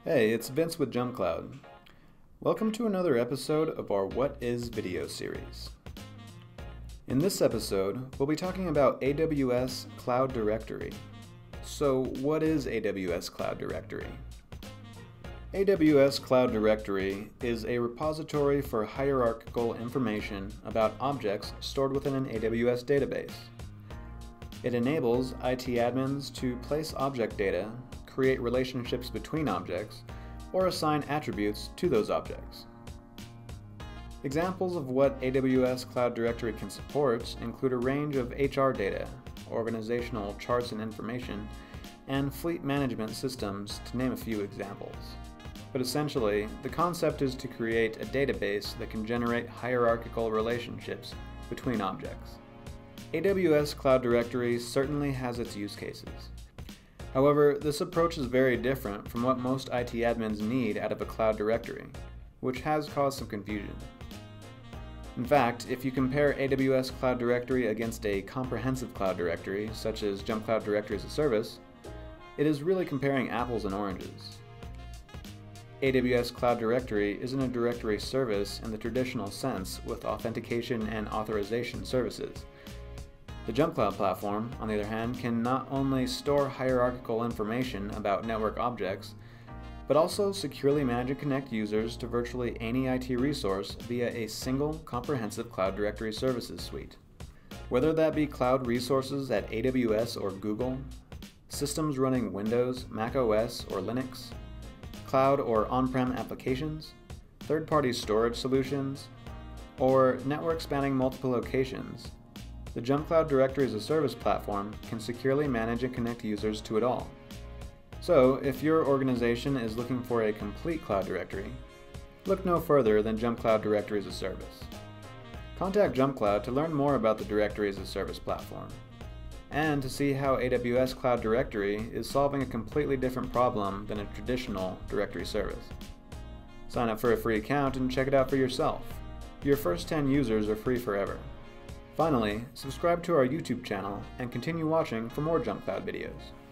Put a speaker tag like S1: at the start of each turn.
S1: Hey, it's Vince with JumpCloud. Welcome to another episode of our What Is Video series. In this episode, we'll be talking about AWS Cloud Directory. So, what is AWS Cloud Directory? AWS Cloud Directory is a repository for hierarchical information about objects stored within an AWS database. It enables IT admins to place object data, create relationships between objects, or assign attributes to those objects. Examples of what AWS Cloud Directory can support include a range of HR data, organizational charts and information, and fleet management systems, to name a few examples. But essentially, the concept is to create a database that can generate hierarchical relationships between objects. AWS Cloud Directory certainly has its use cases. However, this approach is very different from what most IT admins need out of a cloud directory, which has caused some confusion. In fact, if you compare AWS Cloud Directory against a comprehensive cloud directory, such as JumpCloud Directory as a Service, it is really comparing apples and oranges. AWS Cloud Directory isn't a directory service in the traditional sense with authentication and authorization services. The JumpCloud platform, on the other hand, can not only store hierarchical information about network objects, but also securely manage and connect users to virtually any IT resource via a single comprehensive cloud directory services suite. Whether that be cloud resources at AWS or Google, systems running Windows, Mac OS, or Linux, cloud or on-prem applications, third-party storage solutions, or network spanning multiple locations, the JumpCloud Directory as a Service platform can securely manage and connect users to it all. So, if your organization is looking for a complete cloud directory, look no further than JumpCloud Directory as a Service. Contact JumpCloud to learn more about the Directory as a Service platform, and to see how AWS Cloud Directory is solving a completely different problem than a traditional directory service. Sign up for a free account and check it out for yourself. Your first 10 users are free forever. Finally, subscribe to our YouTube channel and continue watching for more JumpCloud videos.